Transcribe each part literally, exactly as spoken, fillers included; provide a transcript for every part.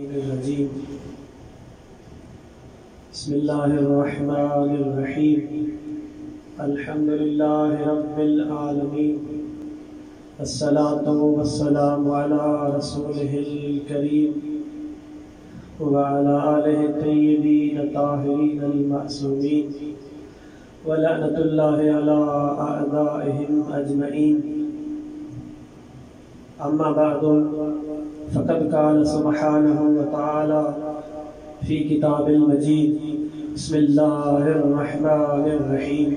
الرجیم بسم اللہ الرحمن الرحیم الحمد للہ رب العالمین الصلاة والسلام علی رسولہ الکریم وعلی آلہ الطیبین الطاہرین المعصومین ولعنۃ اللہ علی اعدائہم اجمعین اما بعد فقد قال سبحانہ وتعالی فی کتاب المجید بسم اللہ الرحمن الرحیم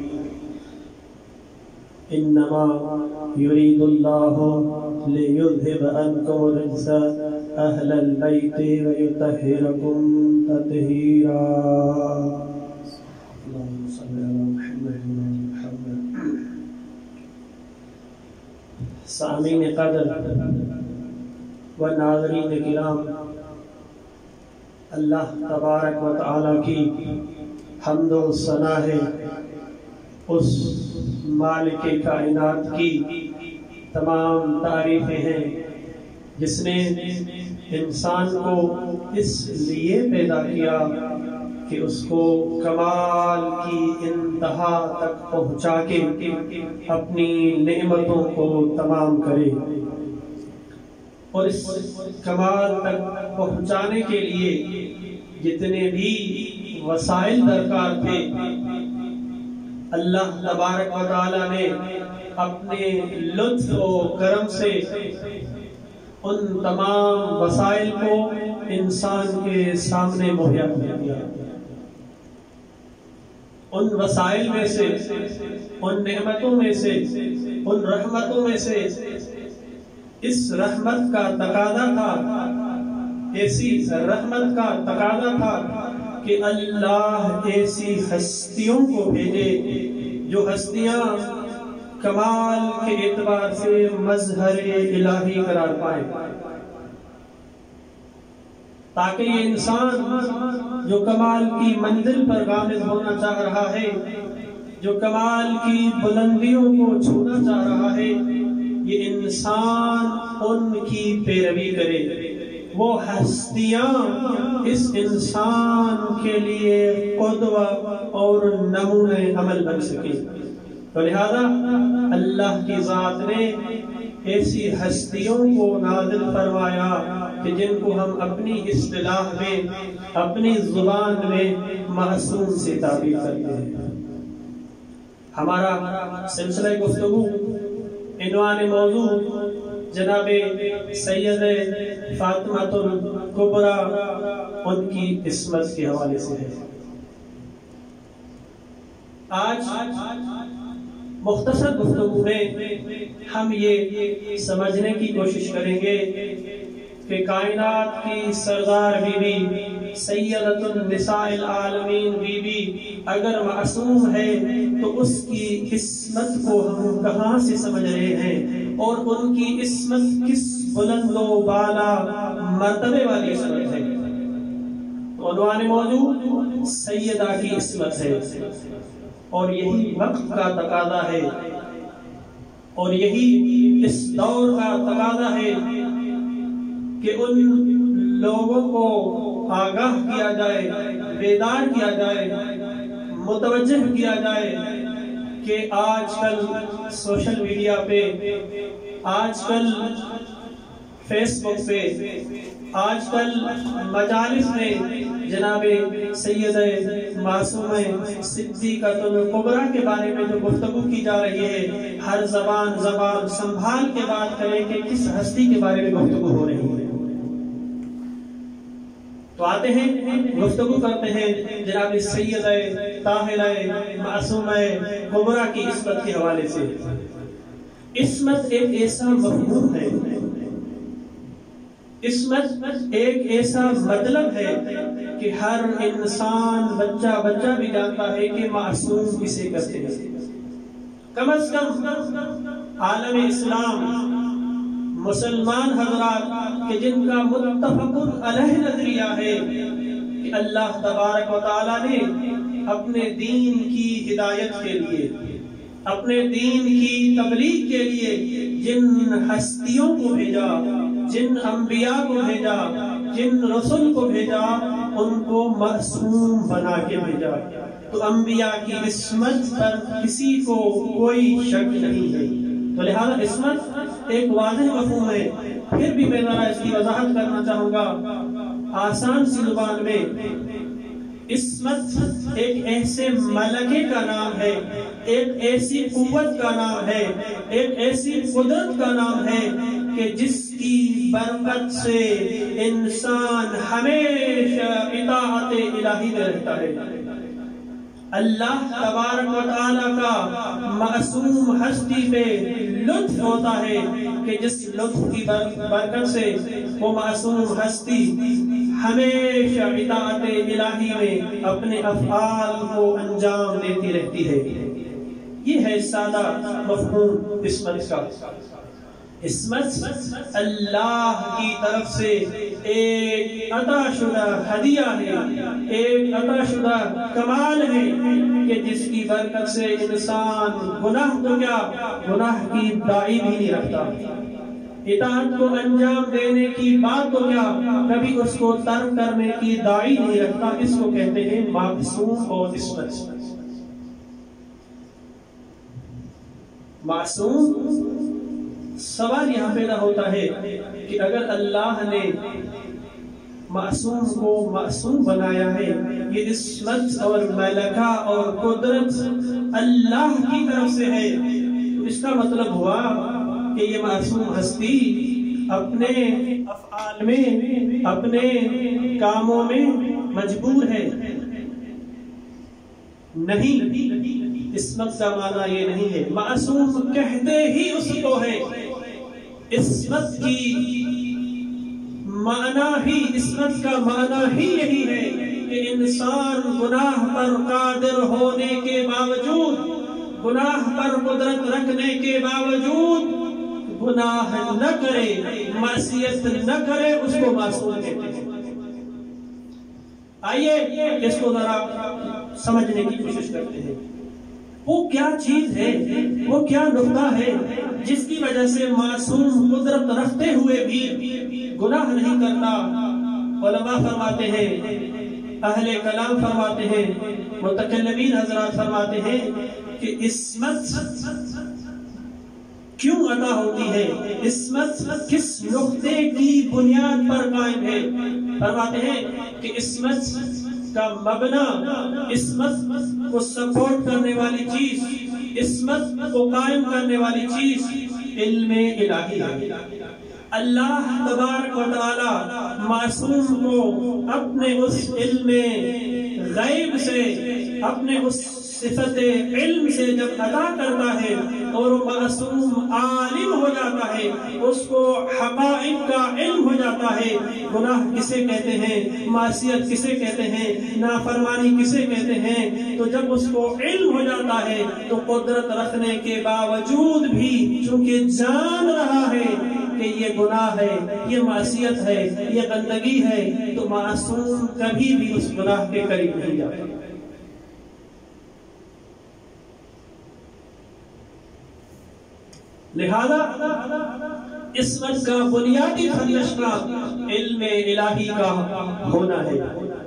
انما یرید اللہ لیذہب عنکم الرجس اہل البیت ویطہرکم تطہیرا اللہم صلی علی محمد محمد سامعین قدر و ناظرین کرام، اللہ تبارک و تعالی کی حمد و ثنا ہے، اس مالک کائنات کی تمام تعریفیں ہیں جس نے انسان کو اس لیے پیدا کیا کہ اس کو کمال کی انتہا تک پہنچا کے اپنی نعمتوں کو تمام کرے، اور اس کمال تک پہنچانے کے لیے جتنے بھی وسائل درکار تھے اللہ تبارک و تعالی نے اپنے لطف و کرم سے ان تمام وسائل کو انسان کے سامنے مہیا کر دیا۔ ان وسائل میں سے، ان نعمتوں میں سے، ان رحمتوں میں سے اس رحمت کا تقاضا تھا، ایسی رحمت کا تقاضا تھا کہ اللہ ایسی ہستیوں کو بھیجے جو ہستیاں کمال کے اعتبار سے مظہر الہی قرار پائیں، تاکہ یہ انسان جو کمال کی منزل پر گامزن ہونا چاہ رہا ہے، جو کمال کی بلندیوں کو چھونا چاہ رہا ہے، یہ انسان ان کی پیروی کرے، وہ ہستیاں اس انسان کے لیے قدوہ اور نمونہ عمل بن سکے۔ تو لہذا اللہ کی ذات نے ایسی ہستیوں کو نازل فرمایا کہ جن کو ہم اپنی اصطلاح میں، اپنی زبان میں معصوم سے تعبیر کرتے ہیں۔ ہمارا سلسلہ گفتگو عنوان موضوع جناب سید فاطمہ الکبریٰ ان کی عصمت کے حوالے سے ہے۔ آج مختصر گفتگو میں ہم یہ سمجھنے کی کوشش کریں گے کہ کائنات کی سردار بی بی سیدۃ النساء العالمین بی بی اگر معصوم ہے تو اس کی عصمت کو ہم کہاں سے سمجھ رہے ہیں، اور ان کی عصمت کس بلند و بالا مرتبے والی عصمت ہے۔ تو عنوان موضوع سیدہ کی عصمت ہے، اور یہی وقت کا تقاضا ہے، اور یہی اس دور کا تقاضا ہے کہ ان لوگوں کو آگاہ کیا جائے، بیدار کیا جائے، متوجہ کیا جائے کہ آج کل سوشل میڈیا پہ، آج کل فیس بک پہ، آج کل مجالس میں جناب سیدہ معصومہ صدیقۃ الکبریٰ کے بارے میں جو گفتگو کی جا رہی ہے، ہر زبان زبان سنبھال کے بات کرے کہ کس ہستی کے بارے میں گفتگو ہو رہی ہے۔ تو آتے ہیں، گفتگو کرتے ہیں جناب سیدہ طاہرہ معصومہ کبریٰ کی عصمت کے حوالے سے۔ عصمت ایک ایسا مفہوم ہے، عصمت ایک ایسا مطلب ہے کہ ہر انسان، بچہ بچہ بھی جانتا ہے کہ معصوم کسے کہتے ہیں۔ کم از کم عالم اسلام، مسلمان حضرات کہ جن کا متفق علیہ نظریہ ہے کہ اللہ تبارک و تعالی نے اپنے دین کی ہدایت کے لیے، اپنے دین کی تبلیغ کے لیے جن ہستیوں کو بھیجا، جن انبیاء کو بھیجا، جن رسول کو بھیجا ان کو معصوم بنا کے بھیجا، تو انبیاء کی عصمت پر کسی کو کوئی شک نہیں ہے۔ تو لہذا عصمت ایک واضح مفہوم ہے۔ پھر بھی میں ذرا اس کی وضاحت کرنا چاہوں گا آسان سی زبان میں۔ عصمت ایک ایسے ملکے کا نام ہے، ایک ایسی قوت کا نام ہے، ایک ایسی قدرت کا نام ہے کہ جس کی برکت سے انسان ہمیشہ اطاعت الہی میں رہتا ہے۔ اللہ تبارک و تعالیٰ کا معصوم ہستی پہ لطف ہوتا ہے کہ جس لطف کی برکت سے وہ معصوم ہستی ہمیشہ اطاعت الہی میں اپنے افعال کو انجام دیتی رہتی ہے۔ یہ ہے سادہ مفہوم عصمت کا۔ عصمت اللہ کی طرف سے ایک عطا شدہ ہدیہ ہے، ایک عطا شدہ کمال ہے کہ جس کی برکت سے انسان گناہ تو کیا گناہ کی داعی بھی نہیں رکھتا، اطاعت کو انجام دینے کی بات تو کیا کبھی اس کو ترک کرنے کی داعی نہیں رکھتا۔ اس کو کہتے ہیں معصوم اور عصمت۔ معصوم، سوال یہاں پیدا ہوتا ہے کہ اگر اللہ نے معصوم کو معصوم بنایا ہے، یہ عصمت اور ملکہ اور قدرت اللہ کی طرف سے ہے، تو اس کا مطلب ہوا کہ یہ معصوم ہستی اپنے افعال میں، اپنے کاموں میں مجبور ہے؟ نہیں، عصمت کا معنی یہ نہیں ہے۔ معصوم کہتے ہی اس کو ہے۔ عصمت کی معنی ہی عصمت کا معنی ہی یہی ہے کہ انسان گناہ پر قادر ہونے کے باوجود، گناہ پر قدرت رکھنے کے باوجود گناہ نہ کرے، معصیت نہ کرے، اس کو معصوم کہتے ہیں۔ آئیے اس کو ذرا سمجھنے کی کوشش کرتے ہیں۔ وہ کیا چیز ہے، وہ کیا نقطہ ہے جس کی وجہ سے معصوم قدرت رکھتے ہوئے بھی گناہ نہیں کرتا؟ علماء فرماتے ہیں، اہل کلام فرماتے ہیں، متکلمین حضرات فرماتے ہیں کہ عصمت کیوں عطا ہوتی ہے، عصمت کس نقطے کی بنیاد پر قائم ہے؟ فرماتے ہیں کہ عصمت کا مبنی، عصمت کو سپورٹ کرنے والی چیز، عصمت کو قائم کرنے والی چیز علم الہی ہے۔ اللہ تبارک و تعالی معصوم کو اپنے اس علم غیب سے، اپنے اس صفت علم سے جب عطا کرتا ہے اور وہ معصوم عالم ہو جاتا ہے، اس کو حقائق کا علم ہو جاتا ہے، گناہ کسے کہتے ہیں، معصیت کسے کہتے ہیں، نافرمانی کسے کہتے ہیں، تو جب اس کو علم ہو جاتا ہے تو قدرت رکھنے کے باوجود بھی چونکہ جان رہا ہے کہ یہ گناہ ہے، یہ معصیت ہے، یہ گندگی ہے، تو معصوم کبھی بھی اس گناہ کے قریب نہیں جاتا۔ لہذا عصمت کا بنیادی خدشہ علم الہی کا ہونا ہے۔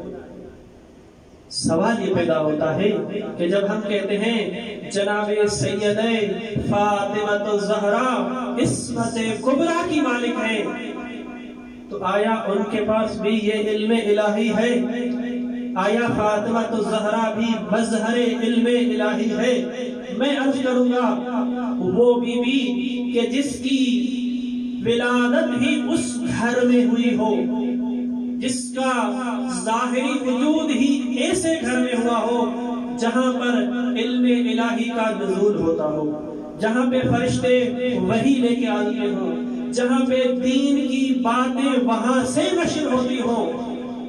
سوال یہ پیدا ہوتا ہے کہ جب ہم کہتے ہیں جناب سیدہ فاطمہ الزہرا عصمت کبریٰ کی مالک ہیں، تو آیا ان کے پاس بھی یہ علم الہی ہے؟ آیا فاطمہ الزہرا بھی مظہر علم الہی ہے؟ میں عرض کروں گا وہ بی بی کہ جس کی ولادت ہی اس گھر میں ہوئی ہو، جس کا ظاہری وجود ہی ایسے گھر میں ہوا ہو جہاں پر علم الہی کا نزول ہوتا ہو، جہاں پہ فرشتے وحی لے کے آتے ہوں، جہاں پہ دین کی باتیں وہاں سے نشر ہوتی ہوں،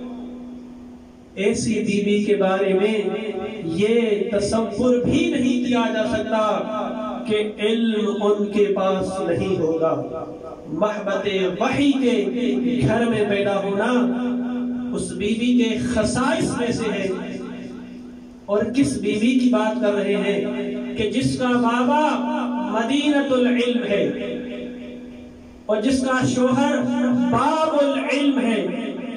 ایسی بی بی کے بارے میں یہ تصور بھی نہیں کیا جا سکتا کہ علم ان کے پاس نہیں ہوگا۔ محبت وحی کے گھر میں پیدا ہونا اس بی بی کے خصائص میں سے ہے۔ اور کس بی بی کی بات کر رہے ہیں کہ جس کا بابا مدینۃ العلم ہے اور جس کا شوہر باب العلم ہے،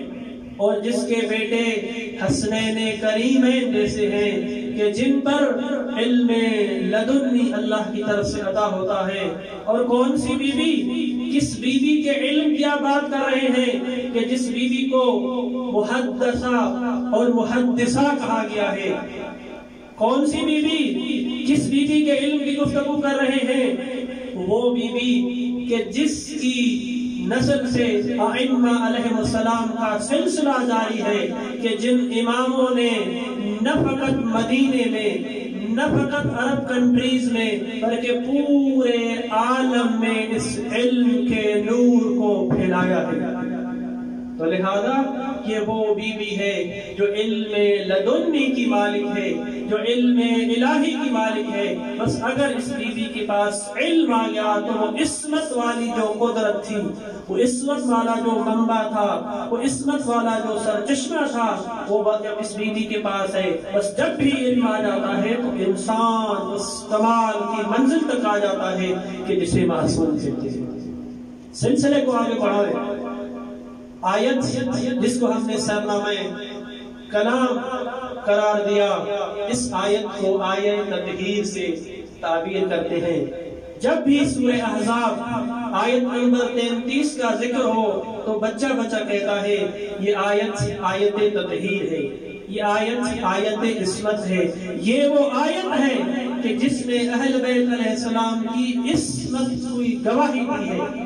اور جس کے بیٹے حسنین کریمین جیسے ہیں کہ جن پر علم لدنی اللہ کی طرف سے عطا ہوتا ہے. اور کون سی بی بی, کس بی بی کے علم کی آپ بات کر رہے ہیں کہ جس بی بی کو محدثہ اور محدثہ کہا گیا ہے. کون سی بی بی, کس بی بی کے علم کی گفتگو کر رہے ہیں؟ وہ بی بی کہ جس کی نسل سے ائمہ علیہ السلام کا سلسلہ جاری ہے کہ جن اماموں نے نہ فقط مدینے میں, نہ فقط عرب کنٹریز میں, بلکہ پورے عالم میں اس علم کے نور کو پھیلایا ہے. تو لہذا یہ وہ بی بی ہے جو علم لدنی کی مالک ہے, جو علم الہی کی مالک ہے. بس اگر اس بی بی کے پاس علم آ گیا تو وہ عصمت والی جو قدرت تھی, وہ عصمت والا جو منبع تھا, وہ عصمت والا جو سرچشمہ تھا, وہ اس بی بی کے پاس ہے. بس جب بھی علم آ جاتا ہے تو انسان اس کمال کی منزل تک آ جاتا ہے کہ جسے معصوم کہتے ہیں. سلسلے کو آگے بڑھائیں. آیت جس کو ہم نے سرنامہ کلام قرار دیا, اس آیت کو آیت تطہیر سے تعبیر کرتے ہیں. جب بھی سورہ احزاب آیت نمبر تینتیس کا ذکر ہو تو بچہ بچہ کہتا ہے یہ آیت آیت تطہیر ہے, یہ آیت آیت عصمت ہے. یہ وہ آیت ہے کہ جس میں اہل بیت علیہ السلام کی عصمت کوئی گواہی دی ہے.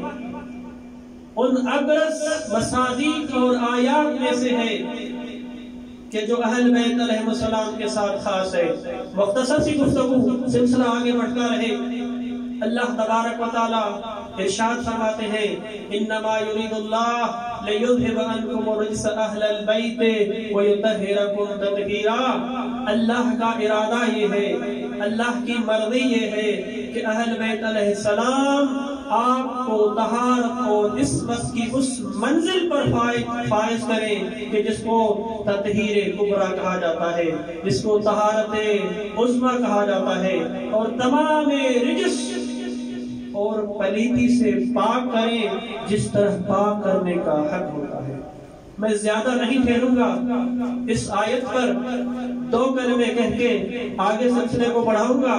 ان ابرز مصادیق اور آیات میں سے ہے کہ جو اہل بیت علیہ السلام کے ساتھ خاص ہے. مختصر سی گفتگو, سلسلہ آگے بڑھتا رہے. اللہ تبارک و تعالی ارشاد فرماتے ہیں انما یرید اللہ لیذھب عنکم الرجس اہل البیت ویطہرکم تطہیرا. اللہ کا ارادہ یہ ہے, اللہ کی مرضی یہ ہے کہ اہل بیت علیہ السلام آپ کو طہارت اور عصمت کی اس منزل پر فائز کریں کہ جس کو تطہیر کبریٰ کہا جاتا ہے, جس کو طہارت عظمیٰ کہا جاتا ہے, اور تمام رجس اور پلیتی سے پاک کریں جس طرح پاک کرنے کا حق ہوتا ہے. میں زیادہ نہیں ٹھہروں گا اس آیت پر, دو کلمے کہہ کے آگے سلسلے کو بڑھاؤں گا.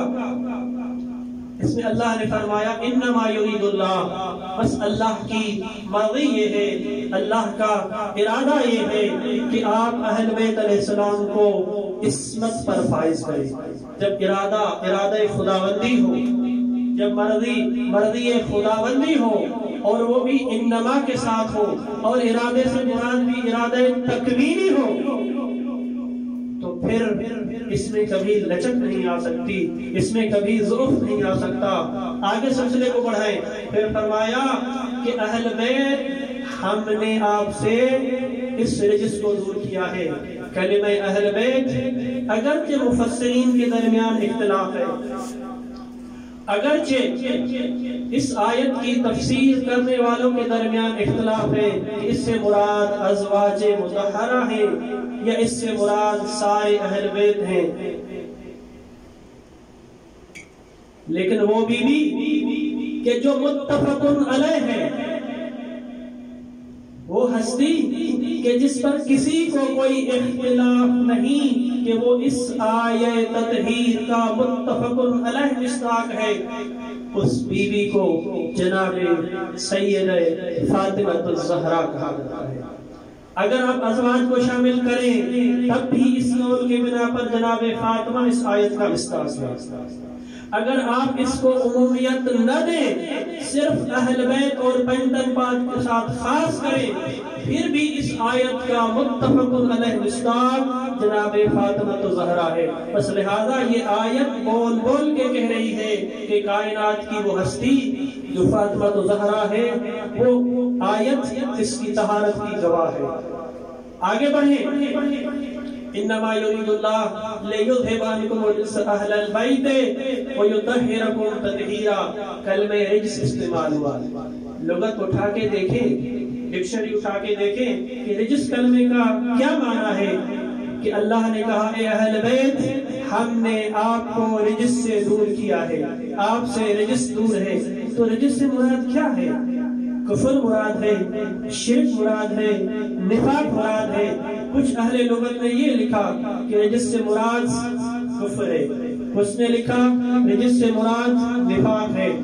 اس میں اللہ نے فرمایا انما یرید اللہ, بس اللہ کی مرضی یہ ہے, اللہ کا ارادہ یہ ہے کہ آپ اہل بیت علیہ السلام کو عصمت پر فائز کریں. جب ارادہ ارادہ خداوندی ہو, جب مرضی مرضی خداوندی ہو, اور وہ بھی انما کے ساتھ ہو, اور ارادے سے مراد بھی ارادہ تکوینی ہو, تو پھر اس میں کبھی لچک نہیں آ سکتی, اس میں کبھی ضعف نہیں آ سکتا. آگے سلسلے کو بڑھائیں. پھر فرمایا کہ اہل بیت ہم نے آپ سے اس رجس کو دور کیا ہے. کلمہ اہل بیت اگرچہ مفسرین کے درمیان اختلاف ہے, اگرچہ اس آیت کی تفسیر کرنے والوں کے درمیان اختلاف ہے کہ اس سے مراد ازواج مطہرہ ہیں یا اس سے مراد سارے اہل بیت ہیں, لیکن وہ بی بی کہ جو متفق علیہ ہے, وہ ہستی کہ جس پر کسی کو کوئی اختلاف نہیں کہ وہ اس آیت تطہیر کا متفق علیہ مصداق ہے, اس بی بی کو جناب سیدہ فاطمہ الزہرا کہا جاتا ہے. اگر آپ ازواج کو شامل کریں تب بھی اس قول کے بنا پر جناب فاطمہ اس آیت کا مصداق ہے. اگر آپ اس کو عمومیت نہ دیں, صرف اہل بیت اور پنجتن پاک کے ساتھ خاص کریں, پھر بھی اس آیت کا متفق علیہ مصداق جناب فاطمہ الزہرا ہے. بس لہذا یہ آیت بول بول کے کہہ رہی ہے کہ کائنات کی وہ ہستی جو فاطمہ الزہرا ہے, وہ آیت اس کی طہارت کی گواہ ہے. آگے بڑھیں. انما یرید اللہ لیذھب عنکم الرجس اہل البیت ویطہرکم تطہیرا. کلمہ رجس استعمال ہوا. لغت اٹھا کے دیکھیں, ڈکشنری اٹھا کے دیکھیں کہ رجس کلمے کا کیا معنی ہے. کہ اللہ نے کہا اے اہل بیت ہم نے آپ کو رجس سے دور کیا ہے, آپ سے رجس دور ہے. تو رجس سے مراد کیا ہے؟ کفر مراد ہے، شرک مراد ہے، نفاق مراد ہے۔ کچھ اہل لغت نے یہ لکھا کہ رجس سے مراد کفر ہے، اس نے لکھا رجس سے مراد نفاق ہے۔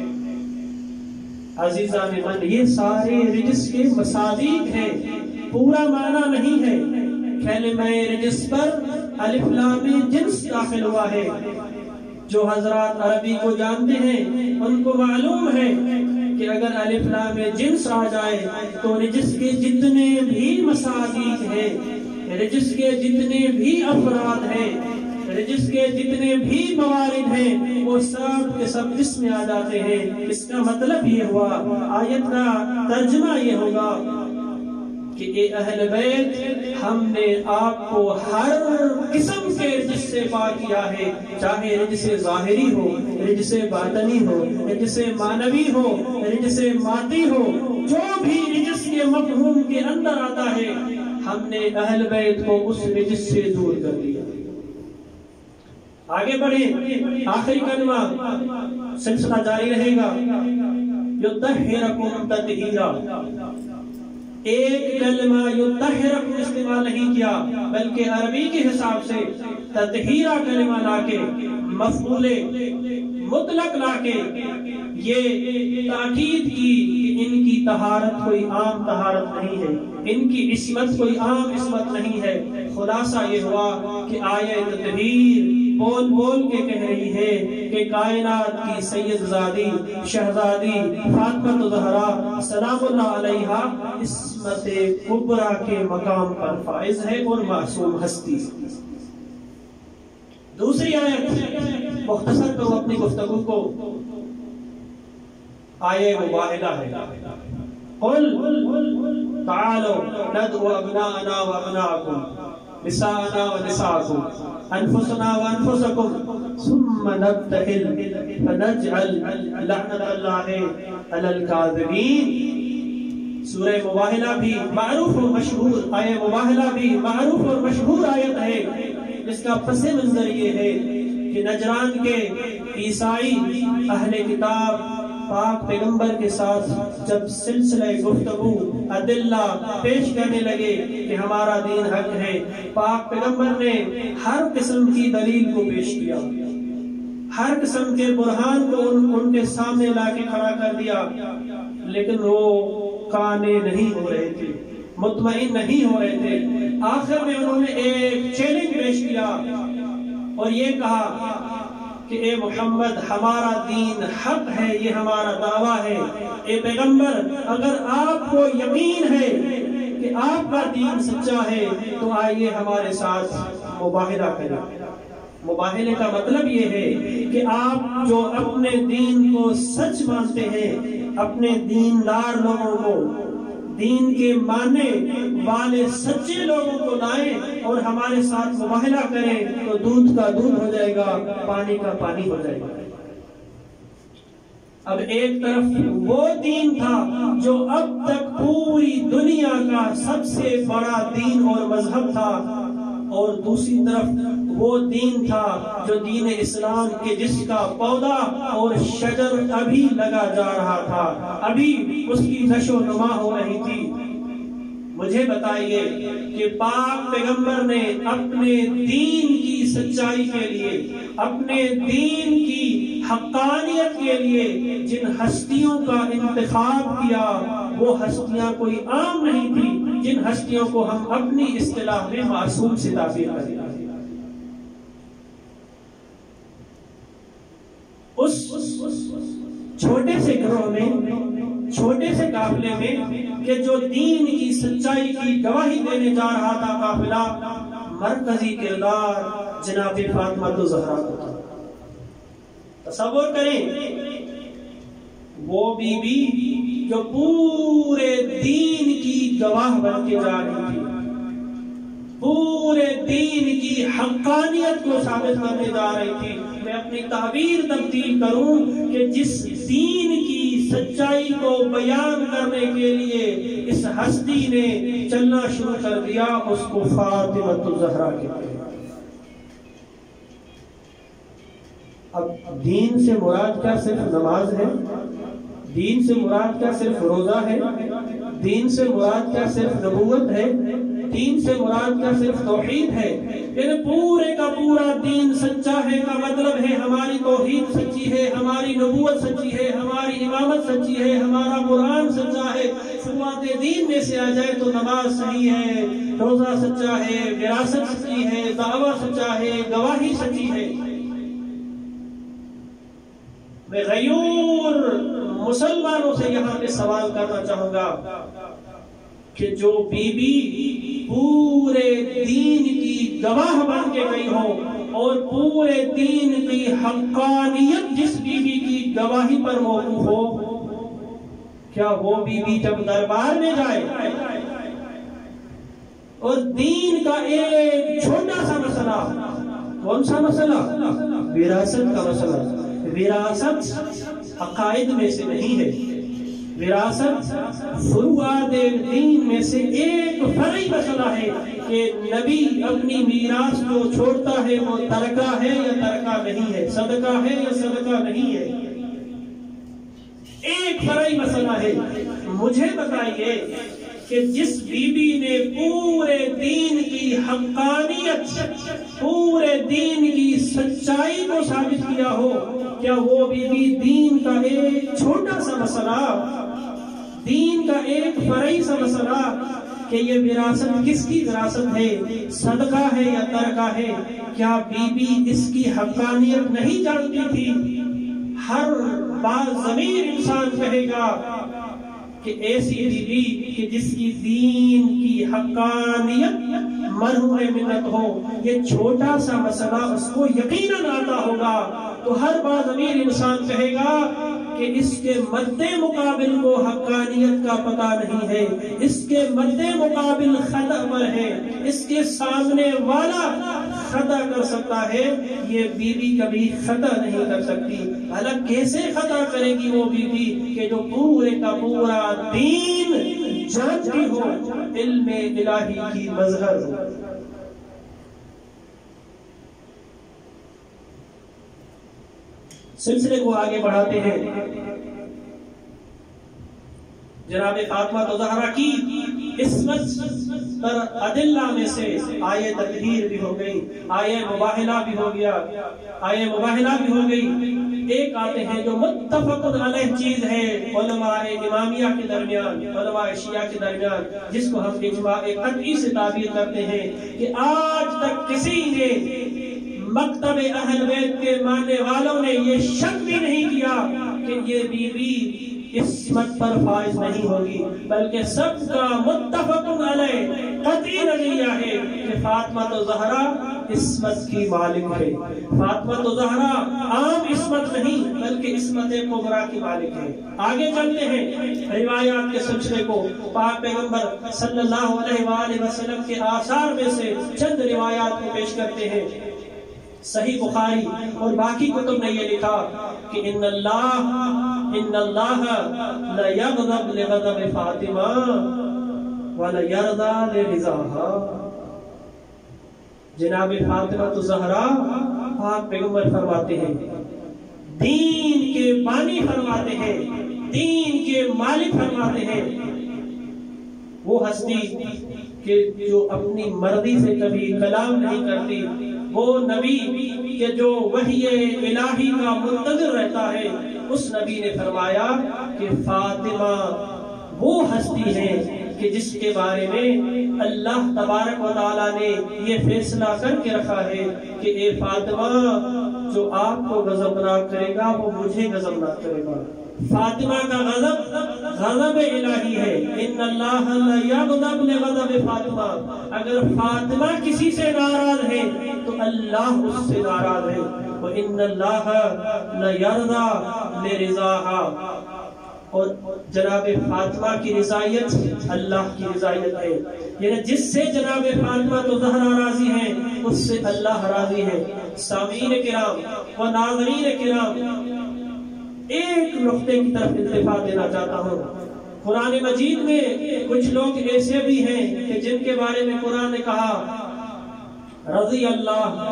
عزیزان من، یہ سارے رجس کے مصادیق ہیں، پورا معنی نہیں ہے۔ کلمہ رجس پر الف لام جنس داخل ہوا ہے۔ جو حضرات عربی کو جانتے ہیں ان کو معلوم ہے کہ اگر الف لام جنس آ جائے تو رجس کے جتنے بھی مصادیق ہیں، رجس کے جتنے بھی افراد ہیں، رجس کے جتنے بھی موارد ہیں، وہ سب کے سب اس میں آ جاتے ہیں۔ اس کا مطلب یہ ہوا، آیت کا ترجمہ یہ ہوگا کہ اے اہل بیت، ہم نے آپ کو ہر قسم کے رجس سے پاک کیا ہے، چاہے رجس ظاہری ہو، رجس باطنی ہو، رجس معنوی ہو، رجس مادی ہو، جو بھی رجس کے مفہوم کے اندر آتا ہے ہم نے اہل بیت کو اس رجس سے دور کر دیا۔ آگے بڑھیں، آخری کلمہ، سلسلہ جاری رہے گا۔ یطہرکم تطہیرا، ایک کلمہ یطہرکم استعمال نہیں کیا بلکہ عربی کے حساب سے تطہیرا کلمہ لا کے، مفعول مطلق لا کے یہ تاکید کی کہ ان کی طہارت کوئی عام طہارت نہیں ہے، ان کی عصمت کوئی عام عصمت نہیں ہے۔ خلاصہ یہ ہوا کہ آیہ تطہیر بول بول کے کہہ رہی ہے کہ کائنات کی سید زادی شہزادی فاطمہ زہرا سلام اللہ علیہا عصمت کبریٰ کے مقام پر فائز ہے اور معصوم ہستی۔ دوسری آیت مختصر کرو اپنی گفتگو کو، آیہ مباہلہ ہے۔ قل تعالوا ندعو ابناءنا وابناءکم نساءنا ونساءکم انفسنا وانفسکم ثم نبتہل فنجعل لعنت اللہ علی الکاذبین۔ سورہ مباہلہ بھی معروف اور مشہور آیہ مباہلہ بھی معروف اور مشہور آیت ہے، جس کا پس منظر یہ ہے کہ نجران کے عیسائی اہل کتاب پاک پیغمبر کے ساتھ جب سلسلہ گفتگو ادلہ پیش کرنے لگے کہ ہمارا دین حق ہے، پاک پیغمبر نے ہر قسم کی دلیل کو پیش کیا، ہر قسم کے برہان کو ان, ان کے سامنے لا کے کھڑا کر دیا، لیکن وہ قانے نہیں ہو رہے تھے، مطمئن نہیں ہو رہے تھے۔ آخر میں انہوں نے ایک چیلنج پیش کیا اور یہ کہا کہ اے محمد، ہمارا دین حق ہے، یہ ہمارا دعویٰ ہے۔ اے پیغمبر، اگر آپ کو یقین ہے کہ آپ کا دین سچا ہے تو آئیے ہمارے ساتھ مباہلہ کریں۔ مباہلے کا مطلب یہ ہے کہ آپ جو اپنے دین کو سچ مانتے ہیں، اپنے دیندار لوگوں کو، دین کے ماننے والے سچے لوگوں کو لائیں اور ہمارے ساتھ مباہلہ کریں تو دودھ کا دودھ ہو جائے گا، پانی کا پانی ہو جائے گا۔ اب ایک طرف وہ دین تھا جو اب تک پوری دنیا کا سب سے بڑا دین اور مذہب تھا، اور دوسری طرف وہ دین تھا جو دین اسلام کے جس کا پودا اور شجر ابھی لگا جا رہا تھا، ابھی اس کی نشو و نما ہو رہی تھی۔ مجھے بتائیے کہ پاک پیغمبر نے اپنے دین کی سچائی کے لیے، اپنے دین کی حقانیت کے لیے جن ہستیوں کا انتخاب کیا وہ ہستیاں کوئی عام نہیں تھی، جن ہستیوں کو ہم اپنی اصطلاح میں معصوم سے تعبیر کرتے ہیں۔ اس چھوٹے سے گروہ میں، چھوٹے سے قافلے میں کہ جو دین کی سچائی کی گواہی دینے جا رہا تھا قافلہ، مرکزی کردار جناب فاطمہ زہرا کا تھا۔ تصور کریں، وہ بی بی جو پورے دین کی گواہ بن کے جا رہی تھی، پورے دین کی حقانیت کو ثابت کرنے جا رہی تھی۔ میں اپنی تعبیر تبدیل کروں کہ جس دین کی سچائی کو بیان کرنے کے لیے اس ہستی نے چلنا شروع کر دیا، اس کو فاطمہ زہرا کہتے ہیں۔ اب دین سے مراد کیا صرف نماز ہے؟ دین سے مراد کیا صرف روزہ ہے؟ دین سے مراد کیا صرف نبوت ہے؟ دین سے مراد کیا صرف توحید ہے؟ یعنی پورے کا پورا دین سچا ہے کا مطلب ہے ہماری توحید سچی ہے، ہماری نبوت سچی ہے، ہماری امامت سچی ہے، ہمارا قرآن سچا ہے۔ شروعات دین میں سے آ جائے تو نماز صحیح ہے، روزہ سچا ہے، وراثت سچی ہے، دعویٰ سچا ہے، گواہی سچی ہے۔ میں غیور مسلمانوں سے یہاں پہ سوال کرنا چاہوں گا کہ جو بی بی پورے دین کی گواہ بن کے گئی ہو اور پورے دین کی حقانیت جس بی بی کی گواہی پر موقوف ہو، کیا وہ بی بی جب دربار میں جائے اور دین کا ایک چھوٹا سا مسئلہ، کون سا مسئلہ؟ وراثت کا مسئلہ، وراثت عقائد میں سے نہیں ہے، وراثت فروعات دین میں سے ایک فرعی مسئلہ ہے کہ نبی اپنی میراث جو چھوڑتا ہے وہ ترکہ ہے یا ترکہ نہیں ہے، صدقہ ہے یا صدقہ نہیں ہے، ایک فرعی مسئلہ ہے۔ مجھے بتائیے کہ جس بی بی نے پورے دین کی حقانیت، پورے دین کی سچائی کو ثابت کیا ہو، کیا وہ بی بی دین کا ایک چھوٹا سا مسئلہ، دین کا ایک فرعی سا مسئلہ کہ یہ وراثت کس کی وراثت ہے، صدقہ ہے یا ترکہ ہے، کیا بی بی اس کی حقانیت نہیں جانتی تھی؟ ہر بات ضمیر انسان کہے گا کہ ایسی بی بی کہ جس کی دین کی حقانیت مرہون منت ہو، یہ چھوٹا سا مسئلہ اس کو یقیناً آتا ہوگا، تو ہر بات ضمیر انسان کہے گا کہ اس کے مد مقابل کو حقانیت کا پتہ نہیں ہے، اس کے مد مقابل خطا پر ہے، اس کے سامنے والا خطا کر سکتا ہے، یہ بی بی کبھی خطا نہیں کر سکتی۔ حالانکہ کیسے خطا کرے گی وہ بی بی کہ جو پورے کا پورا دین جانتی ہو، علم الہی کی مظہر ہو۔ سلسلے کو آگے بڑھاتے ہیں۔ جناب فاطمہ زہرا کی عصمت پر ادلہ میں سے آیے تطہیر بھی ہو گئی، آیے مباہلہ بھی ہو گیا، آیے مباہلہ بھی ہو گئی۔ ایک آتے ہیں جو متفق علیہ چیز ہے علماء امامیہ کے درمیان، علماء شیعہ کے درمیان، جس کو ہم اجماع قطعی سے تعبیر کرتے ہیں کہ آج تک کسی نے مکتب اہل بیت کے ماننے والوں نے یہ شک بھی نہیں کیا کہ یہ بی بی عصمت پر فائز نہیں ہوگی، بلکہ سب کا متفق علیہ قطعی نظریہ ہے کہ فاطمہ زہرا عصمت کی مالک ہے۔ فاطمہ زہرا عام عصمت نہیں بلکہ عصمت کبریٰ کی مالک ہے۔ آگے چلتے ہیں روایات کے سلسلے کو، پاک پیغمبر صلی اللہ علیہ وآلہ وسلم کے آثار میں سے چند روایات کو پیش کرتے ہیں۔ صحیح بخاری اور باقی کتب نے یہ لکھا کہ ان اللہ ان اللہ لا یغضب لغضب فاطمہ ولا یرضى لرضاها۔ جناب فاطمہ زہرا پاک پیغمبر فرماتے ہیں، دین کے بانی فرماتے ہیں، دین کے مالک فرماتے ہیں، وہ ہستی کہ جو اپنی مرضی سے کبھی کلام نہیں کرتی، وہ نبی کہ جو وحی الہی کا منتظر رہتا ہے، اس نبی نے فرمایا کہ فاطمہ وہ ہستی ہے کہ جس کے بارے میں اللہ تبارک و تعالیٰ نے یہ فیصلہ کر کے رکھا ہے کہ اے فاطمہ جو آپ کو غضبناک کرے گا وہ مجھے غضبناک کرے گا۔ فاطمہ کا غضب غضب الہی ہے، ان اللہ لا یغضب لغضب فاطمہ۔ اگر فاطمہ کسی سے ناراض ہے تو اللہ اس سے ناراض ہے، وان اللہ لا یرضى لرضاها۔ اور جناب فاطمہ کی رضایت اللہ کی رضایت ہے، یعنی جس سے جناب فاطمہ تو زہرا راضی ہیں اس سے اللہ راضی ہے۔ سامعین کرام و ناظرین کرام، ایک نقطے کی طرف التفات دینا چاہتا ہوں۔ قرآن مجید میں کچھ لوگ ایسے بھی ہیں کہ جن کے بارے میں قرآن نے کہا رضی اللہ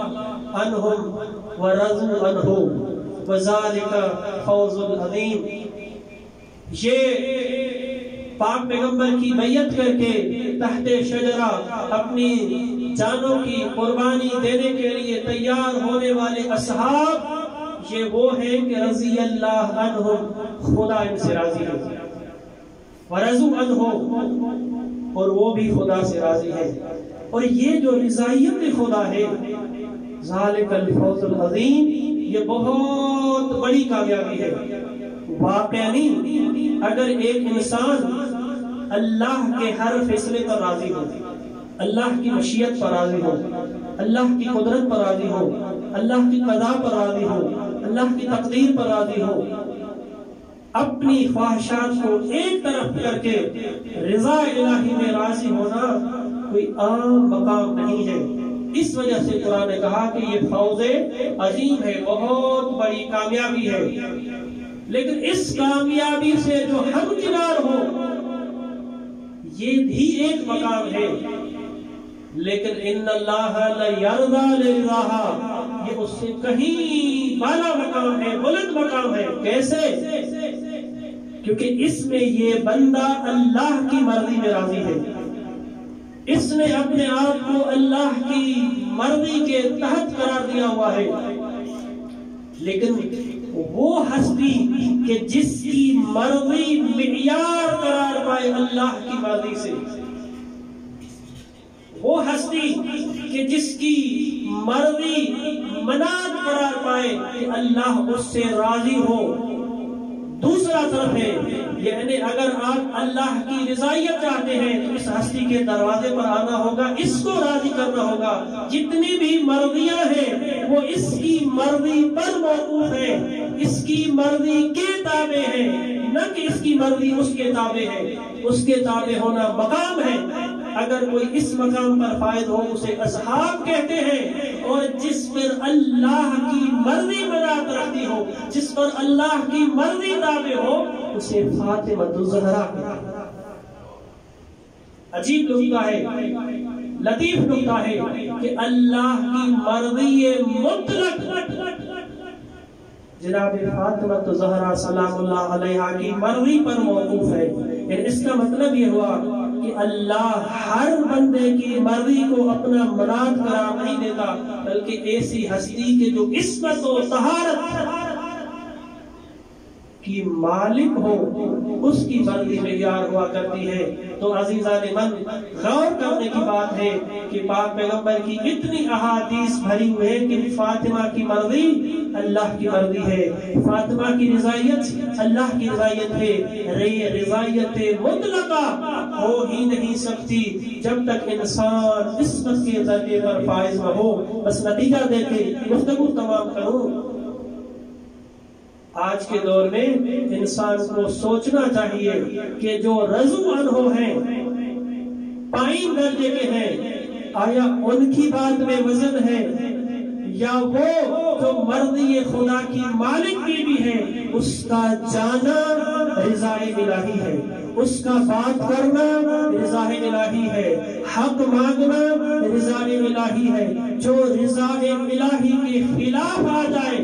عنہم ورضوا عنہ وذالک فوز العظیم۔ یہ پاک پیغمبر کی بیعت کر کے تحت شجرہ اپنی جانوں کی قربانی دینے کے لیے تیار ہونے والے اصحاب، یہ وہ ہیں کہ رضی اللہ عنہم، خدا ان سے راضی ہے، ورضوا عنہ، اور وہ بھی خدا سے راضی ہے۔ اور یہ جو رضائیت خدا ہے، ذالک الفوز العظیم، یہ بہت بڑی کامیابی ہے۔ واقعی اگر ایک انسان اللہ کے ہر فیصلے پر راضی ہو، اللہ کی مشیت پر راضی ہو، اللہ کی قدرت پر راضی ہو، اللہ کی قضاء پر راضی ہو، اللہ کی تقدیر پر راضی ہو، اپنی خواہشات کو ایک طرف کر کے رضا الہی میں راضی ہونا کوئی عام مقام نہیں ہے۔ اس وجہ سے قرآن نے کہا کہ یہ فوز عظیم ہے، بہت بڑی کامیابی ہے۔ لیکن اس کامیابی سے جو ہمکنار ہو، یہ بھی ایک مقام ہے، لیکن ان اللہ لیرضی لرضاہا، یہ اس سے کہیں بالا مقام ہے، بلند مقام ہے۔ کیسے؟ کیونکہ اس میں یہ بندہ اللہ کی مرضی میں راضی ہے، اس نے اپنے آپ کو اللہ کی مرضی کے تحت قرار دیا ہوا ہے۔ لیکن وہ ہستی کہ جس کی مرضی معیار قرار پائے اللہ کی مرضی سے، وہ ہستی کہ جس کی مرضی مناد قرار پائے کہ اللہ اس سے راضی ہو، دوسرا طرف ہے، یعنی اگر آپ اللہ کی رضائیت چاہتے ہیں تو اس ہستی کے دروازے پر آنا ہوگا، اس کو راضی کرنا ہوگا۔ جتنی بھی مرضیاں ہیں وہ اس کی مرضی پر موقوف ہے، اس کی مرضی کے تابع ہے، نہ کہ اس کی مرضی اس کے تابع ہے۔ اس کے تابع ہونا مقام ہے۔ اگر کوئی اس مقام پر فائد ہو اسے اصحاب کہتے ہیں، اور جس پر اللہ کی مرضی مناد رکھتی ہو، جس پر اللہ کی مرضی تابع ہو، اسے فاطمہ الزہرا کہتے ہیں۔ عجیب نکتہ ہے، لطیف نکتہ ہے کہ اللہ کی مرضی مطلق جناب فاطمہ الزہرا سلام اللہ علیہا کی مرضی پر موقوف ہے۔ یعنی اس کا مطلب یہ ہوا کہ اللہ ہر بندے کی مرضی کو اپنا مناد قرار نہیں دیتا، بلکہ ایسی ہستی کے جو عصمت و طہارت کی مالک ہو، اس کی مرضی معیار ہوا کرتی ہے۔ تو عزیزان من، غور کرنے کی بات ہے کہ پاک پیغمبر کی اتنی احادیث بھری ہوئے کہ فاطمہ کی مرضی اللہ کی مرضی ہے، فاطمہ کی رضائیت اللہ کی رضائیت ہے۔ رضائیت مطلقہ ہو ہی نہیں سکتی جب تک انسان عصمت کے درجے پر فائز نہ ہو۔ بس نتیجہ دے کے گفتگو تمام کروں، آج کے دور میں انسان کو سوچنا چاہیے کہ جو رضو عنہ ہیں، پائیں درجے کے ہیں، آیا ان کی بات میں وزن ہے، یا وہ جو مرضی خدا کی مالک کی بھی ہے، اس کا جانا رضا الہی ہے، اس کا بات کرنا رضا الہی ہے، حق مانگنا رضا الہی ہے۔ جو رضا الہی کے خلاف آ جائے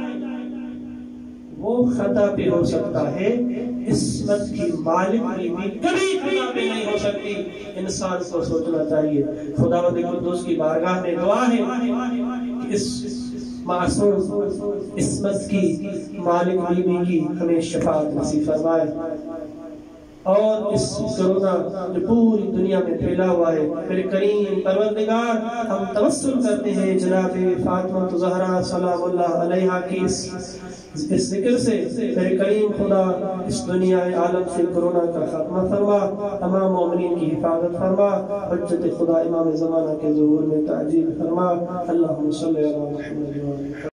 وہ خطا پہ ہو سکتا ہے، عصمت کی مالک بھی کبھی خطا پہ نہیں ہو سکتی۔ انسان کو سوچنا چاہیے۔ خداوند قدوس کی بارگاہ میں دعا ہے کہ اس معصوم عصمت کی مالک بیوی کی ہمیں شفاعت نصیب فرمائے، اور اس کرونا جو پوری دنیا میں پھیلا ہوا ہے، میرے کریم پروردگار، ہم توسل کرتے ہیں جناب فاطمہ الزہرا سلام اللہ علیہا کی اس ذکر سے، میرے کریم خدا اس دنیا عالم سے کرونا کا خاتمہ فرما، تمام مومنین کی حفاظت فرما، حجت خدا امام زمانہ کے ظہور میں تعجیل فرما۔ اللہم صلی علی محمد